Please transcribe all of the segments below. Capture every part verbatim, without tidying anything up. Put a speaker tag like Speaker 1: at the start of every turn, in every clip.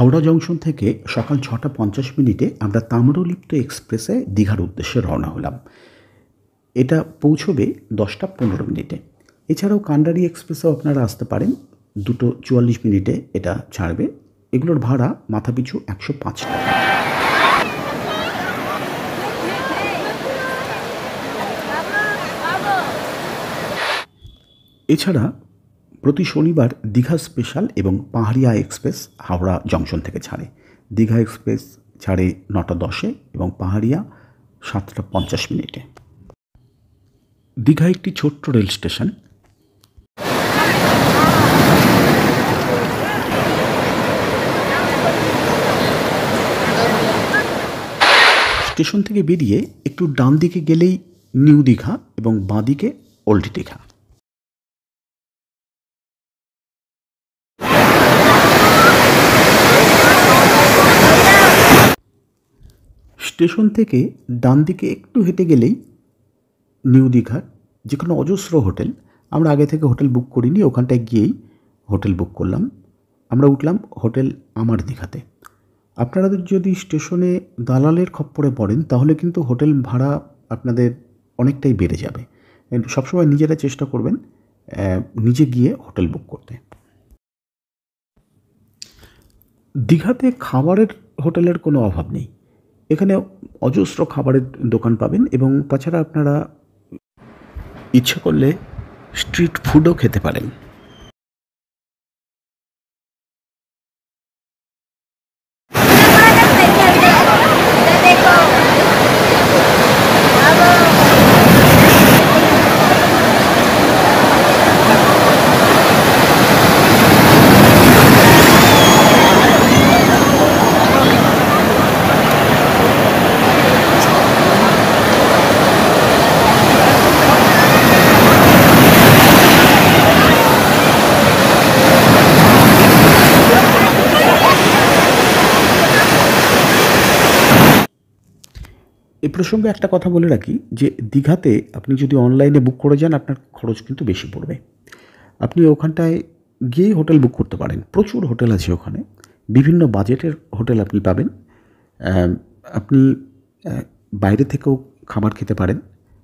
Speaker 1: Howrah junction থেকে সকাল ছটা পঞ্চাশ মিনিটে আমরা তাম্রলিপ্ত এক্সপ্রেসে দীঘার উদ্দেশ্যে রওনা হলাম। এটা পৌঁছবে দশটা পনেরো মিনিটে। এছাড়াও কান্ডারি এক্সপ্রেসেও আপনারা আসতে পারেন, দুটো চুয়াল্লিশ মিনিটে এটা ছাড়বে। এগুলোর ভাড়া মাথাপিছু একশো পাঁচ টাকা। এছাড়া প্রতি শনিবার দীঘা স্পেশাল এবং পাহাড়িয়া এক্সপ্রেস হাওড়া জংশন থেকে ছাড়ে। দীঘা এক্সপ্রেস ছাড়ে নটা দশে এবং পাহাড়িয়া সাতটা পঞ্চাশ মিনিটে। দীঘা একটি ছোট্ট রেল স্টেশন। স্টেশন থেকে বেরিয়ে একটু ডান দিকে গেলেই নিউ দীঘা এবং বাঁ দিকে ওল্ড দীঘা। স্টেশন থেকে ডান দিকে একটু হেঁটে গেলেই নিউ দীঘার যেখানে অজস্র হোটেল। আমরা আগে থেকে হোটেল বুক করিনি, ওখানটায় গিয়েই হোটেল বুক করলাম। আমরা উঠলাম হোটেল আমার দীঘাতে। আপনারা যদি স্টেশনে দালালের খপ্পরে পড়েন তাহলে কিন্তু হোটেল ভাড়া আপনাদের অনেকটাই বেড়ে যাবে। সবসময় নিজেরা চেষ্টা করবেন নিজে গিয়ে হোটেল বুক করতে। দীঘাতে খাবারের হোটেলের কোনো অভাব নেই। এখানে অজস্র খাবারের দোকান পাবেন এবং তাছাড়া আপনারা ইচ্ছে করলে স্ট্রিট ফুডও খেতে পারেন। এ প্রসঙ্গে একটা কথা বলে রাখি যে দীঘাতে আপনি যদি অনলাইনে বুক করে যান আপনার খরচ কিন্তু বেশি পড়বে। আপনি ওখানটায় গিয়েই হোটেল বুক করতে পারেন। প্রচুর হোটেল আছে ওখানে, বিভিন্ন বাজেটের হোটেল আপনি পাবেন। আপনি বাইরে থেকেও খাবার খেতে পারেন।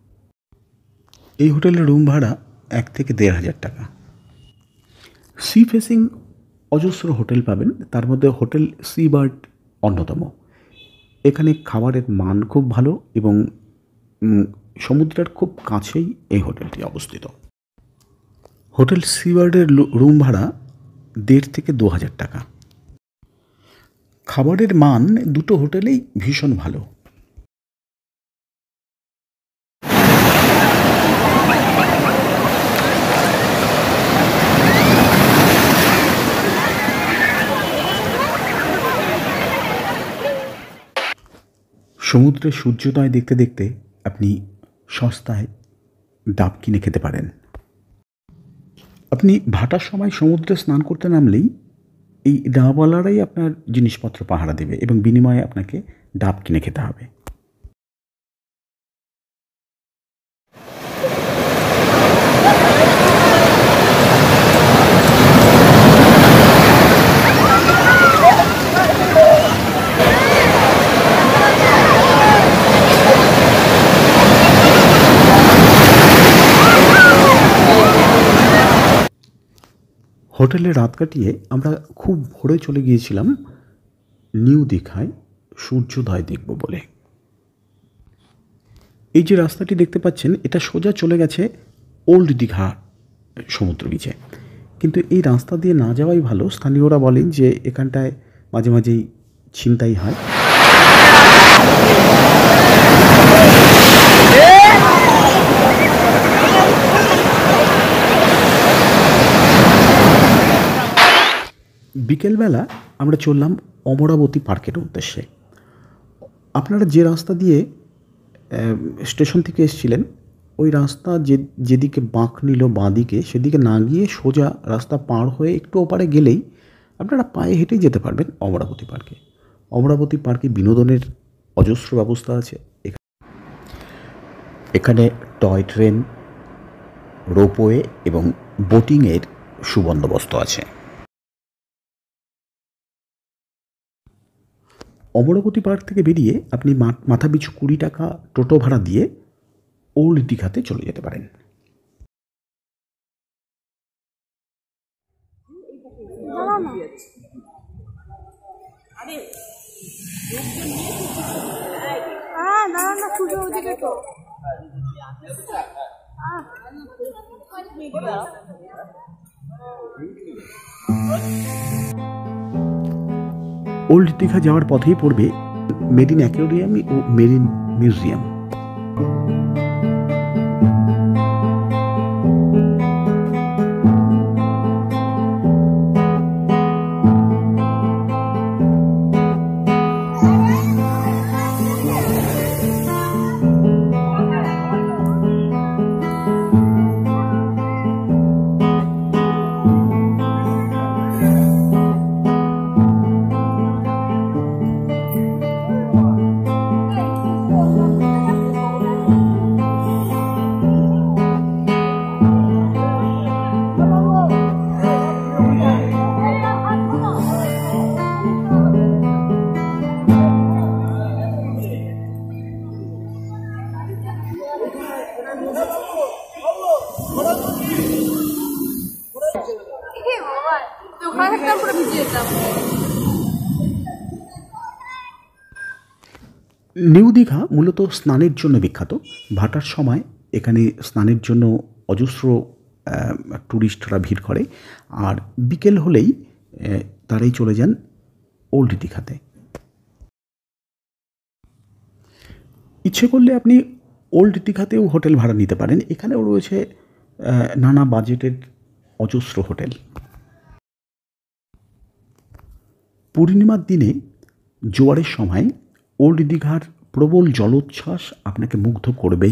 Speaker 1: এই হোটেলের রুম ভাড়া এক থেকে দেড় হাজার টাকা। সি ফেসিং অজস্র হোটেল পাবেন, তার মধ্যে হোটেল সি বার্ড অন্যতম। এখানে খাবারের মান খুব ভালো এবং সমুদ্রের খুব কাছেই এই হোটেলটি অবস্থিত। হোটেল সিবার্ডের রুম ভাড়া দেড় থেকে দু হাজার টাকা। খাবারের মান দুটো হোটেলেই ভীষণ ভালো। সমুদ্রের সূর্যোদয় দেখতে দেখতে আপনি সস্তায় ডাব কিনে খেতে পারেন। আপনি ভাটার সময় সমুদ্রে স্নান করতে নামলেই এই ডাবওয়ালারাই আপনার জিনিসপত্র পাহারা দেবে এবং বিনিময়ে আপনাকে ডাব কিনে খেতে হবে। হোটেলে রাত কাটিয়ে আমরা খুব ভোরে চলে গিয়েছিলাম নিউ দীঘায় সূর্যোদয় দেখব বলে। এই যে রাস্তাটি দেখতে পাচ্ছেন এটা সোজা চলে গেছে ওল্ড দীঘা সমুদ্র বিচে, কিন্তু এই রাস্তা দিয়ে না যাওয়াই ভালো। স্থানীয়রা বলেন যে এখানটায় মাঝে মাঝেই ছিনতাই হয়। বিকেলবেলা আমরা চললাম অমরাবতী পার্কের উদ্দেশ্যে। আপনারা যে রাস্তা দিয়ে স্টেশন থেকে এসেছিলেন ওই রাস্তা যে যেদিকে বাঁক নিল বাঁ দিকে, সেদিকে না গিয়ে সোজা রাস্তা পার হয়ে একটু ওপারে গেলেই আপনারা পায়ে হেঁটেই যেতে পারবেন অমরাবতী পার্কে। অমরাবতী পার্কে বিনোদনের অজস্র ব্যবস্থা আছে। এখানে টয় ট্রেন, রোপওয়ে এবং বোটিংয়ের সুবন্দোবস্ত আছে। অমরাবতী পার্ক থেকে বেরিয়ে আপনি মাথা পিছু কুড়ি টাকা টোটো ভাড়া দিয়ে ওল্ড দীঘাতে চলে যেতে পারেন। ওল্ড দীঘা যাওয়ার পথেই পড়বে মেরিন অ্যাকোয়ারিয়াম ও মেরিন মিউজিয়াম। নিউ দীঘা মূলত স্নানের জন্য বিখ্যাত। ভাটার সময় এখানে স্নানের জন্য অজস্র ট্যুরিস্টরা ভিড় করে, আর বিকেল হলেই তারাই চলে যান ওল্ড দীঘাতে। ইচ্ছে করলে আপনি ওল্ড দীঘাতেও হোটেল ভাড়া নিতে পারেন। এখানেও রয়েছে নানা বাজেটের অজস্র হোটেল। পূর্ণিমার দিনে জোয়ারের সময় ওল্ড দীঘার প্রবল জলোচ্ছ্বাস আপনাকে মুগ্ধ করবেই।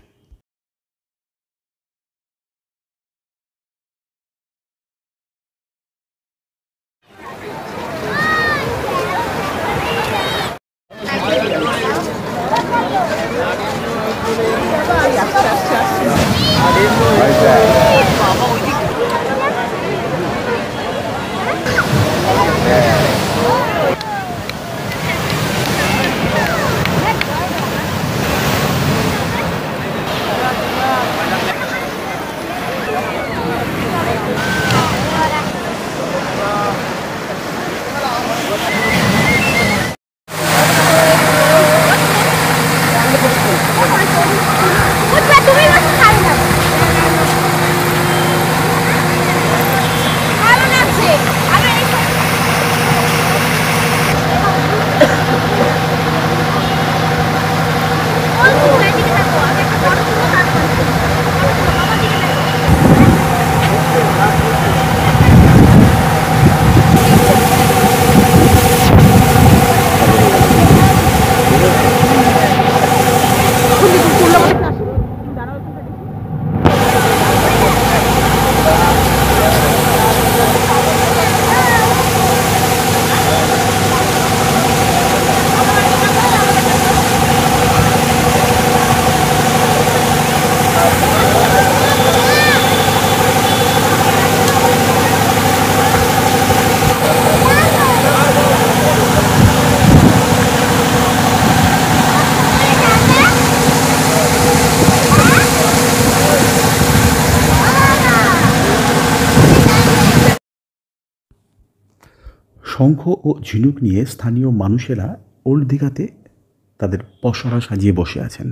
Speaker 1: শঙ্খ ও ঝিনুক নিয়ে স্থানীয় মানুষেরা ওল্ড দীঘাতে তাদের পসরা সাজিয়ে বসে আছেন।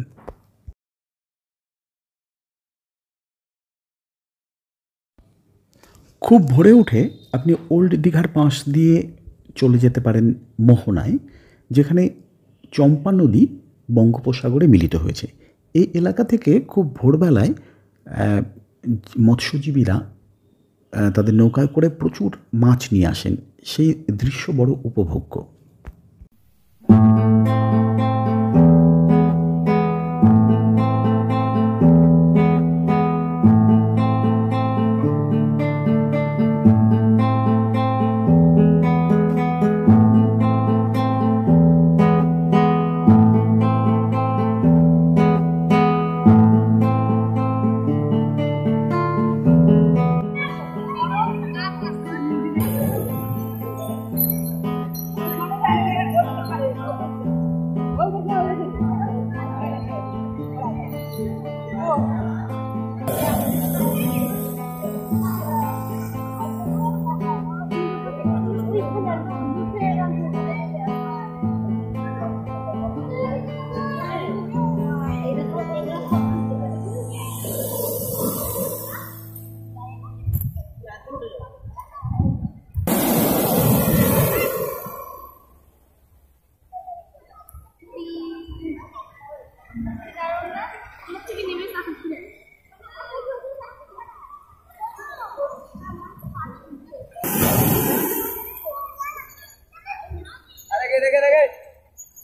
Speaker 1: খুব ভোরে উঠে আপনি ওল্ড দীঘার পাশ দিয়ে চলে যেতে পারেন মোহনায়, যেখানে চম্পা নদী বঙ্গোপসাগরে মিলিত হয়েছে। এই এলাকা থেকে খুব ভোরবেলায় মৎস্যজীবীরা তাদের নৌকায় করে প্রচুর মাছ নিয়ে আসেন। সেই দৃশ্য বড় উপভোগ্য।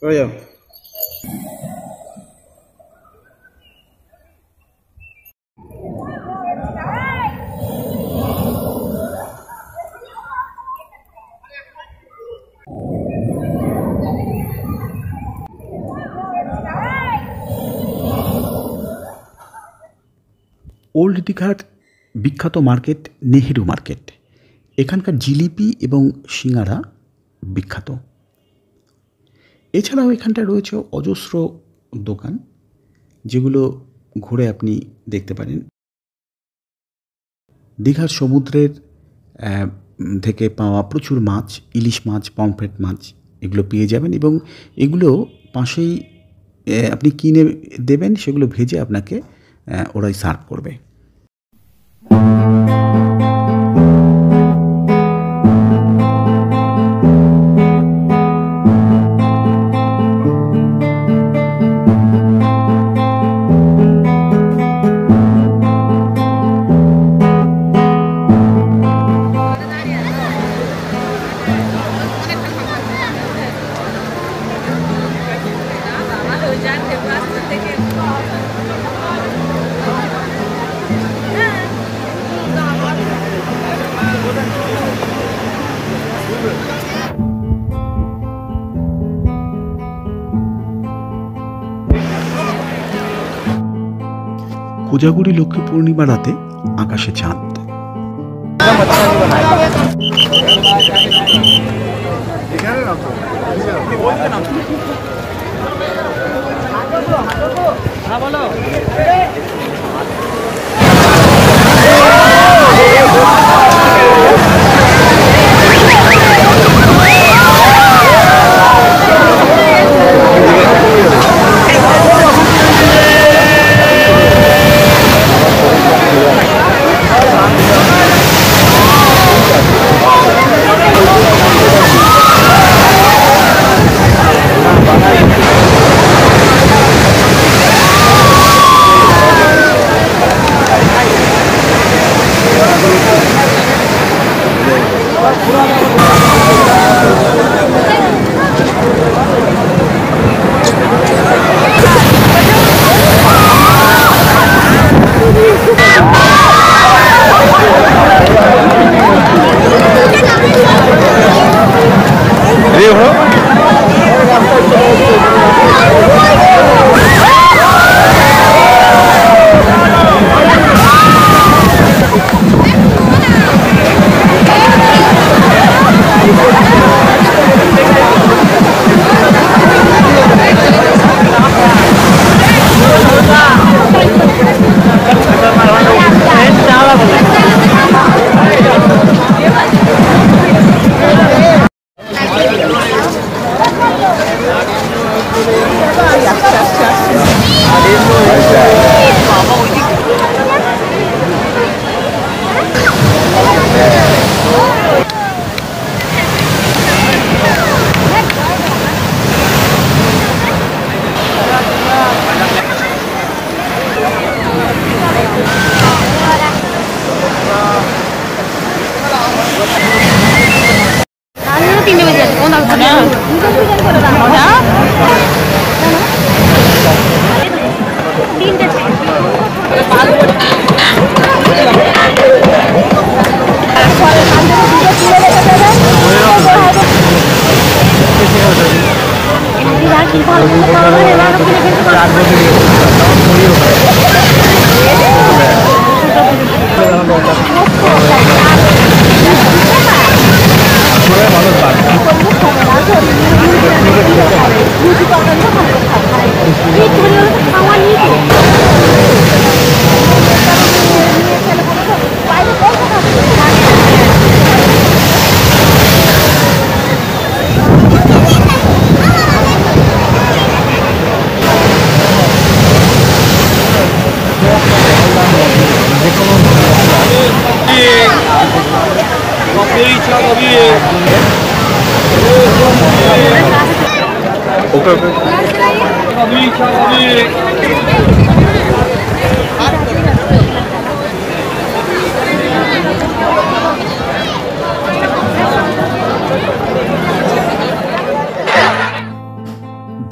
Speaker 2: করে যাও।
Speaker 1: ওল্ড দীঘার বিখ্যাত মার্কেট নেহেরু মার্কেট। এখানকার জিলিপি এবং সিঙ্গারা বিখ্যাত। এছাড়াও এখানটায় রয়েছে অজস্র দোকান, যেগুলো ঘুরে আপনি দেখতে পারেন। দীঘার সমুদ্রের থেকে পাওয়া প্রচুর মাছ, ইলিশ মাছ, পমফ্রেট মাছ এগুলো পেয়ে যাবেন, এবং এগুলো পাশেই আপনি কিনে দেবেন, সেগুলো ভেজে আপনাকে ওরাই সার্ভ করবে। কোজাগরি লক্ষ্মী পূর্ণিমা রাতে আকাশে চাঁদ।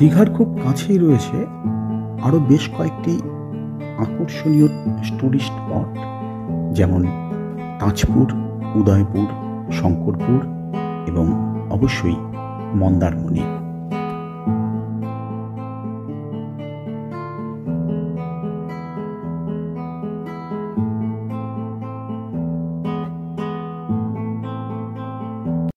Speaker 1: দীঘার খুব কাছেই রয়েছে আরও বেশ কয়েকটি আকর্ষণীয় টুরিস্ট স্পট, যেমন তাজপুর, উদয়পুর, শঙ্করপুর এবং অবশ্যই মন্দারমণি।